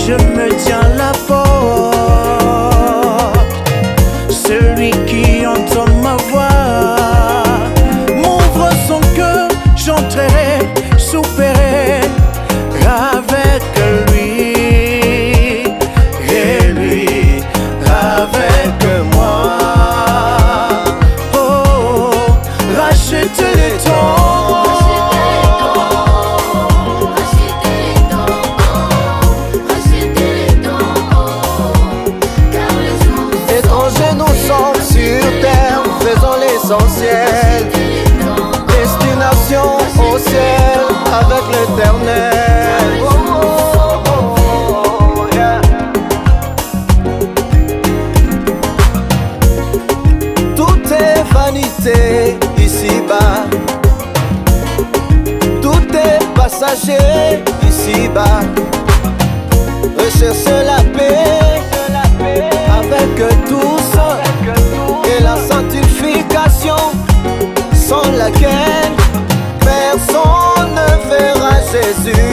je me tiens la porte. Celui qui entend ma voix m'ouvre son cœur, j'entrerai, souperai avec lui. Et lui avec moi. Oh, rachète les temps. Essentiel, destination au ciel avec l'Éternel. Oh, oh, oh, oh, yeah. Tout est vanité ici-bas, tout est passager ici-bas. Recherche la paix avec tous et la sanctification, sans laquelle personne ne verra Jésus.